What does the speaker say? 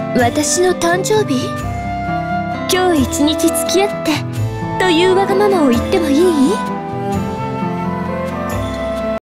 私の誕生日？今日一日付き合ってというわがままを言ってもいい？